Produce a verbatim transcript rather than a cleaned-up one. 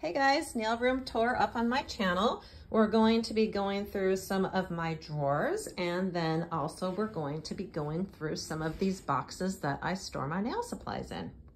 Hey guys, nail room tour up on my channel. We're going to be going through some of my drawers, and then also we're going to be going through some of these boxes that I store my nail supplies in.